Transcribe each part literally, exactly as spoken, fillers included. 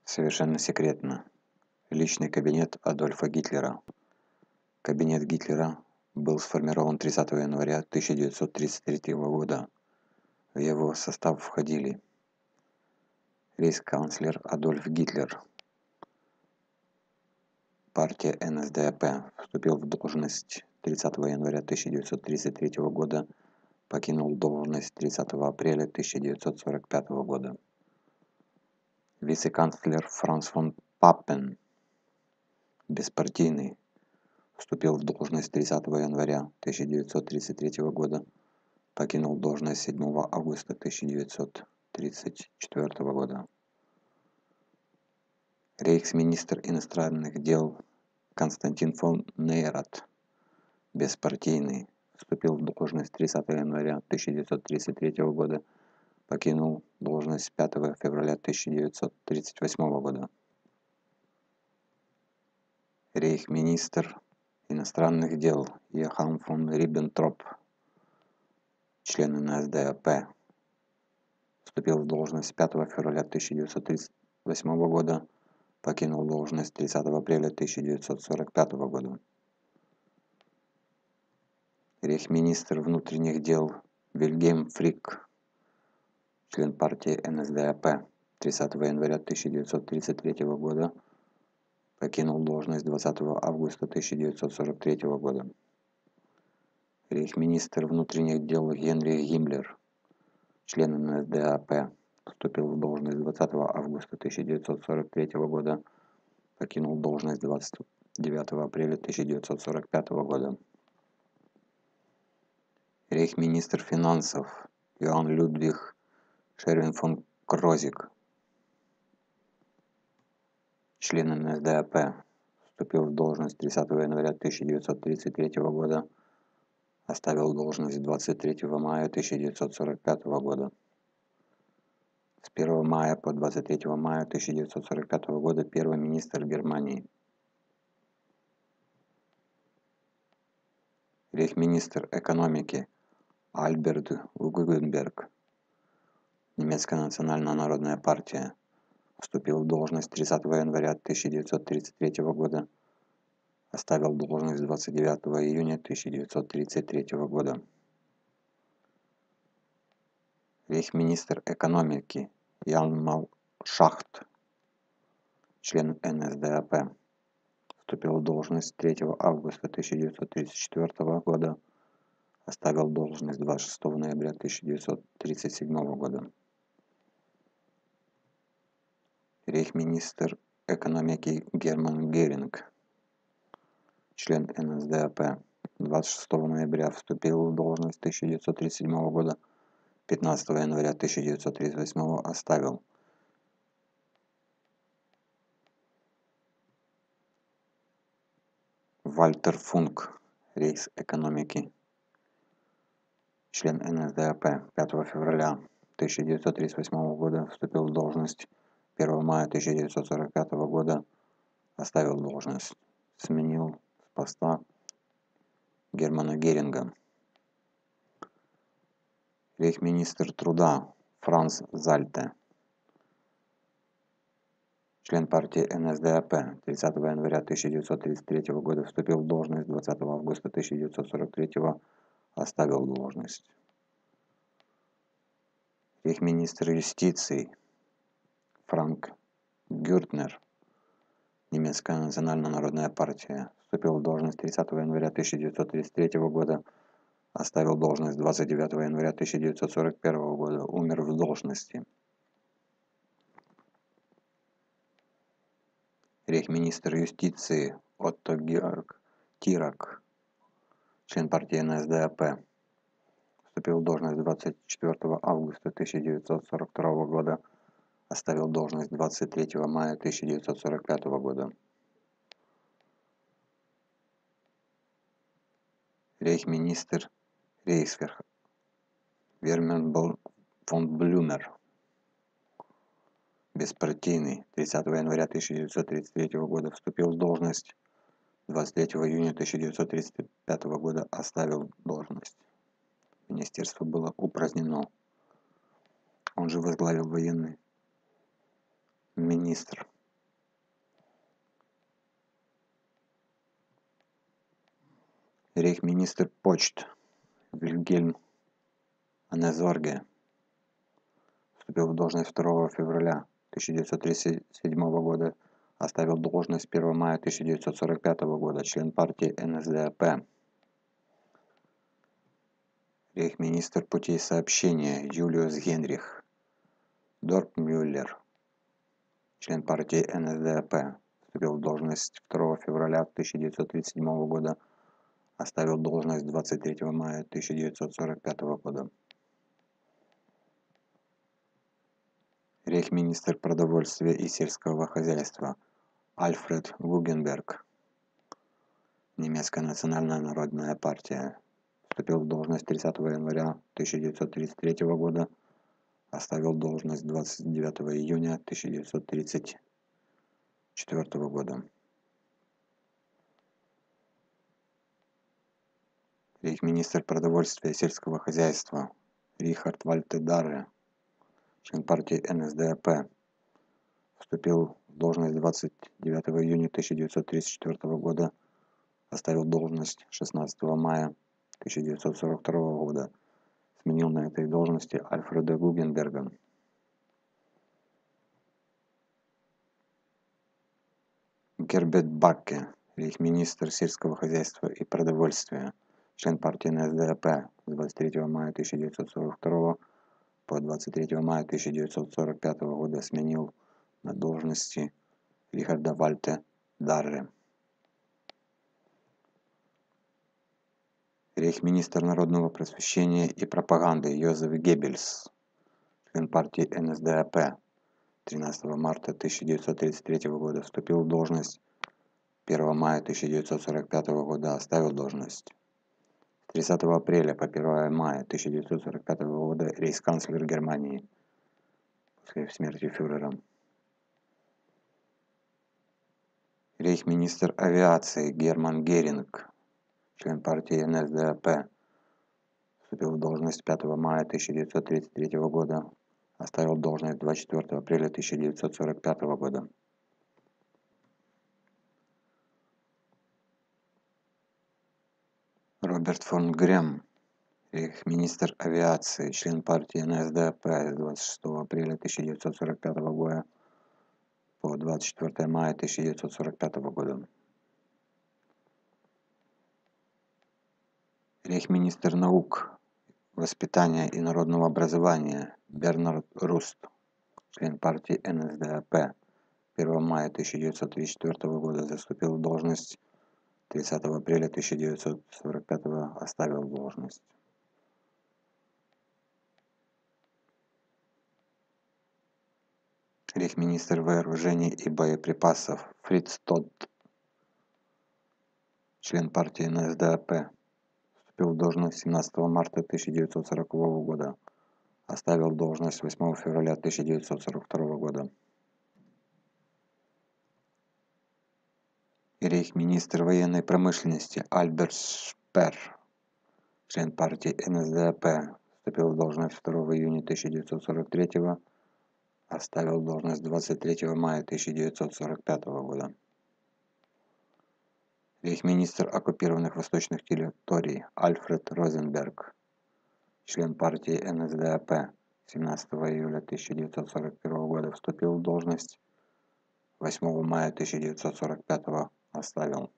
Совершенно секретно. Личный кабинет Адольфа Гитлера. Кабинет Гитлера был сформирован тридцатого января тысяча девятьсот тридцать третьего года. В его состав входили рейхсканцлер Адольф Гитлер, партия эн эс дэ а пэ, вступил в должность тридцатого января тысяча девятьсот тридцать третьего года, покинул должность тридцатого апреля тысяча девятьсот сорок пятого года. Вице-канцлер Франц фон Паппен, беспартийный, вступил в должность тридцатого января тысяча девятьсот тридцать третьего года, покинул должность седьмого августа тысяча девятьсот тридцать четвёртого года. Рейхсминистр иностранных дел Константин фон Нейрат, беспартийный, вступил в должность тридцатого января тысяча девятьсот тридцать третьего года, покинул должность пятого февраля тысяча девятьсот тридцать восьмого года. Рейхсминистр иностранных дел Йохан фон Риббентроп, член эн эс дэ а пэ, вступил в должность пятого февраля тысяча девятьсот тридцать восьмого года, покинул должность тридцатого апреля тысяча девятьсот сорок пятого года. Рейхсминистр внутренних дел Вильгельм Фрик, член партии эн эс дэ а пэ, тридцатого января тысяча девятьсот тридцать третьего года, покинул должность двадцатого августа тысяча девятьсот сорок третьего года. Рейхсминистр внутренних дел Генрих Гиммлер, член эн эс дэ а пэ, вступил в должность двадцатого августа тысяча девятьсот сорок третьего года, покинул должность двадцать девятого апреля тысяча девятьсот сорок пятого года. Рейхсминистр финансов Иоанн Людвиг Шервин фон Крозик, член эн эс дэ а пэ, вступил в должность тридцатого января тысяча девятьсот тридцать третьего года, оставил должность двадцать третьего мая тысяча девятьсот сорок пятого года. С первого мая по двадцать третьего мая тысяча девятьсот сорок пятого года первый министр Германии. Рейхсминистр экономики Альберт Гугенберг, немецкая национально-народная партия, вступил в должность тридцатого января тысяча девятьсот тридцать третьего года, оставил должность двадцать девятого июня тысяча девятьсот тридцать третьего года. Рейхсминистр экономики Ян Малшахт, член эн эс дэ а пэ, вступил в должность третьего августа тысяча девятьсот тридцать четвёртого года, оставил должность двадцать шестого ноября тысяча девятьсот тридцать седьмого года. Рейхсминистр экономики Герман Геринг, член эн эс дэ а пэ, двадцать шестого ноября вступил в должность тысяча девятьсот тридцать седьмого года, пятнадцатого января тысяча девятьсот тридцать восьмого оставил. Вальтер Функ, рейхс-экономики, член эн эс дэ а пэ, пятого февраля тысяча девятьсот тридцать восьмого года вступил в должность первого мая тысяча девятьсот сорок пятого года, оставил должность, сменил с поста Германа Геринга. Рейхсминистр труда Франц Зальте, член партии эн эс дэ а пэ, тридцатого января тысяча девятьсот тридцать третьего года вступил в должность, двадцатого августа тысяча девятьсот сорок третьего оставил должность. Рейхсминистр юстиции Франк Гюртнер, немецкая национально-народная партия, вступил в должность тридцатого января тысяча девятьсот тридцать третьего года, оставил должность двадцать девятого января тысяча девятьсот сорок первого года, умер в должности. Рейхсминистр юстиции Отто Георг Тирак, член партии эн эс дэ а пэ, вступил в должность двадцать четвёртого августа тысяча девятьсот сорок второго года, оставил должность двадцать третьего мая тысяча девятьсот сорок пятого года. Рейхсминистр Рейхсверх Вернер фон Блюмер, беспартийный, тридцатого января тысяча девятьсот тридцать третьего года вступил в должность, двадцать третьего июня тысяча девятьсот тридцать пятого года оставил должность. Министерство было упразднено. Он же возглавил военный министр Рейхсминистр почт Вильгельм Анезорге вступил в должность второго февраля тысяча девятьсот тридцать седьмого года, оставил должность первого мая тысяча девятьсот сорок пятого года, член партии эн эс дэ а пэ. Рейхсминистр путей сообщения Юлиус Генрих Дорпмюллер, член партии эн эс дэ а пэ, вступил в должность второго февраля тысяча девятьсот тридцать седьмого года, оставил должность двадцать третьего мая тысяча девятьсот сорок пятого года. Рейхсминистр продовольствия и сельского хозяйства Альфред Гугенберг, немецкая национальная народная партия, вступил в должность тридцатого января тысяча девятьсот тридцать третьего года, оставил должность двадцать девятого июня тысяча девятьсот тридцать четвёртого года. Рейхсминистр продовольствия и сельского хозяйства Рихард Вальте Дарре, член партии эн эс дэ а пэ, вступил в должность двадцать девятого июня тысяча девятьсот тридцать четвёртого года, оставил должность шестнадцатого мая тысяча девятьсот сорок второго года, сменил на этой должности Альфреда Гугенберга. Герберт Бакке, рейхсминистр сельского хозяйства и продовольствия, член партии эн эс дэ а пэ, с двадцать третьего мая тысяча девятьсот сорок второго по двадцать третьего мая тысяча девятьсот сорок пятого года сменил на должности Рихарда Вальте Дарре. Рейхсминистр народного просвещения и пропаганды Йозеф Геббельс, член партии эн эс дэ а пэ, тринадцатого марта тысяча девятьсот тридцать третьего года вступил в должность, первого мая тысяча девятьсот сорок пятого года оставил должность. С тридцатого апреля по первого мая тысяча девятьсот сорок пятого года рейхсканцлер Германии после смерти фюрера. Рейхсминистр авиации Герман Геринг, член партии эн эс дэ а пэ, вступил в должность пятого мая тысяча девятьсот тридцать третьего года, оставил должность двадцать четвёртого апреля тысяча девятьсот сорок пятого года. Роберт фон Грем, рейхсминистр авиации, член партии эн эс дэ а пэ, с двадцать шестого апреля тысяча девятьсот сорок пятого года по двадцать четвёртого мая тысяча девятьсот сорок пятого года. Рейхсминистр наук, воспитания и народного образования Бернард Руст, член партии эн эс дэ а пэ, первого мая тысяча девятьсот тридцать четвёртого года заступил в должность, тридцатого апреля тысяча девятьсот сорок пятого оставил должность. Рейхсминистр вооружений и боеприпасов Фриц Тодд, член партии эн эс дэ а пэ, вступил в должность семнадцатого марта тысяча девятьсот сорокового года, оставил должность восьмого февраля тысяча девятьсот сорок второго года. Рейхсминистр военной промышленности Альберт Шпер, член партии эн эс дэ а пэ, вступил в должность второго июня тысяча девятьсот сорок третьего, оставил должность двадцать третьего мая тысяча девятьсот сорок пятого года. Рейхсминистр оккупированных восточных территорий Альфред Розенберг, член партии эн эс дэ а пэ, семнадцатого июля тысяча девятьсот сорок первого года вступил в должность, восьмого мая тысяча девятьсот сорок пятого оставил.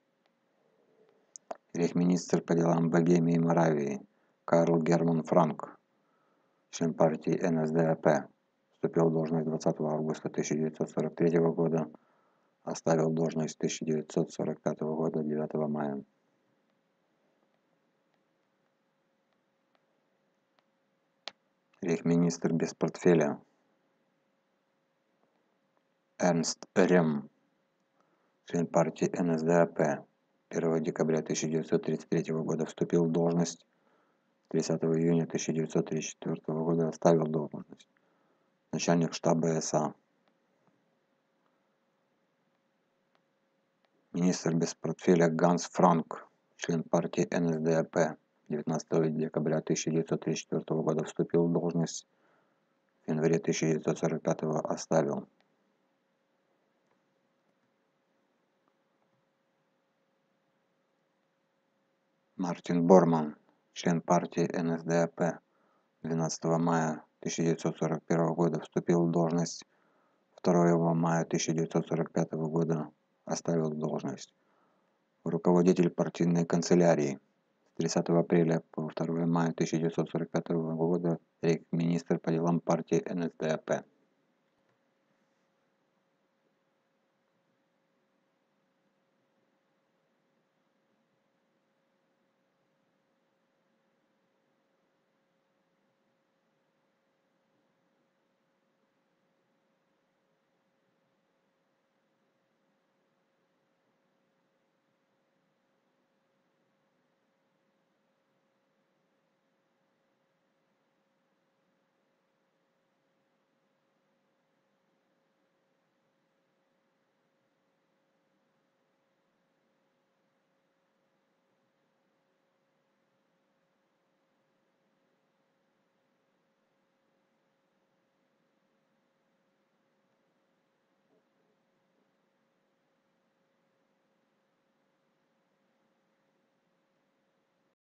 Рейхсминистр по делам Богемии и Моравии Карл Герман Франк, член партии эн эс дэ а пэ, вступил в должность двадцатого августа тысяча девятьсот сорок третьего года, оставил должность тысяча девятьсот сорок пятого года девятого мая. Рейхсминистр без портфеля Эрнст Рем, член партии эн эс дэ а пэ, первого декабря тысяча девятьсот тридцать третьего года вступил в должность, тридцатого июня тысяча девятьсот тридцать четвёртого года оставил должность. Начальник штаба эс а. Министр без портфеля Ганс Франк, член партии эн эс дэ а пэ, девятнадцатого декабря тысяча девятьсот тридцать четвёртого года вступил в должность, в январе тысяча девятьсот сорок пятого оставил. Мартин Борман, член партии эн эс дэ а пэ, двенадцатого мая тысяча девятьсот сорок первого года вступил в должность, второго мая тысяча девятьсот сорок пятого года оставил должность. Руководитель партийной канцелярии. С тридцатого апреля по второго мая тысяча девятьсот сорок пятого года министр по делам партии эн эс дэ а пэ.